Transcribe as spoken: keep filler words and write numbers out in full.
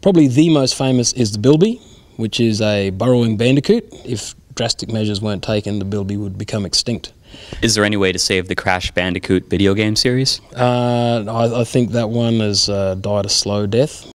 Probably the most famous is the bilby, which is a burrowing bandicoot. If drastic measures weren't taken, the bilby would become extinct. Is there any way to save the Crash Bandicoot video game series? Uh, I, I think that one has uh, died a slow death.